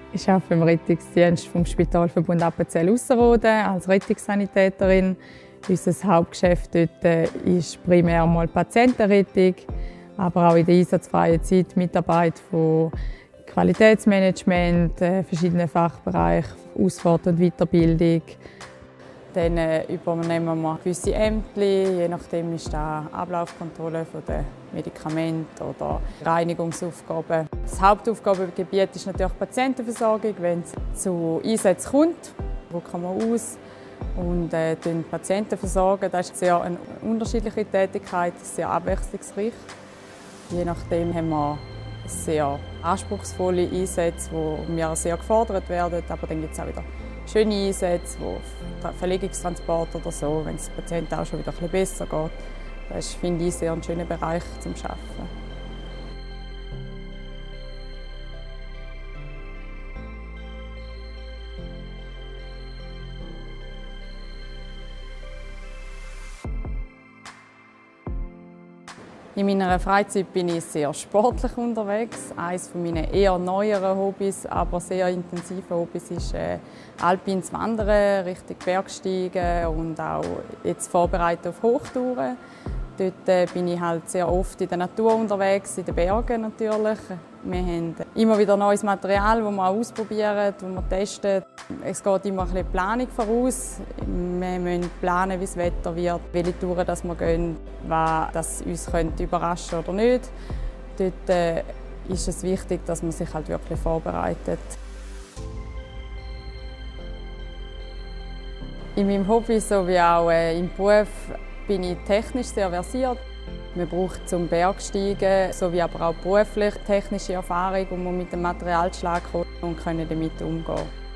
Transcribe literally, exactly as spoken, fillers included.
Ich arbeite im Rettungsdienst vom Spitalverbund Appenzell-Ausserrhoden als Rettungssanitäterin. Unser Hauptgeschäft dort ist primär mal Patientenrettung, aber auch in der einsatzfreien Zeit Mitarbeit von Qualitätsmanagement, verschiedenen Fachbereichen, Ausfahrt und Weiterbildung. Dann übernehmen wir gewisse Ämter, je nachdem ist da Ablaufkontrolle der Medikamente oder Reinigungsaufgaben. Das Hauptaufgabengebiet ist natürlich Patientenversorgung. Wenn es zu Einsätzen kommt, rücken wir aus und äh, den Patienten versorgen. Das ist sehr eine unterschiedliche Tätigkeit, sehr abwechslungsreich. Je nachdem haben wir sehr anspruchsvolle Einsätze, wo wir sehr gefordert werden, aber dann gibt es auch wieder schöne Einsätze, wo Verlegungstransport oder so, wenn es dem Patienten auch schon wieder ein bisschen besser geht. Das ist, finde ich, sehr ein schöner Bereich zum Arbeiten. In meiner Freizeit bin ich sehr sportlich unterwegs. Eines meiner eher neueren Hobbys, aber sehr intensiven Hobbys ist äh, alpines Wandern, Richtung Bergsteigen und auch jetzt vorbereitet auf Hochtouren. Dort äh, bin ich halt sehr oft in der Natur unterwegs, in den Bergen natürlich. Wir haben immer wieder neues Material, das wir auch ausprobieren, das wir testen. Es geht immer ein bisschen Planung voraus. Wir müssen planen, wie das Wetter wird, welche Touren das wir gehen, was das uns überraschen könnte oder nicht. Dort äh, ist es wichtig, dass man sich halt wirklich vorbereitet. In meinem Hobby sowie auch äh, im Beruf bin ich technisch sehr versiert. Man braucht zum Bergsteigen sowie aber auch beruflich technische Erfahrung, um mit dem Material zu schlagen und damit umgehen.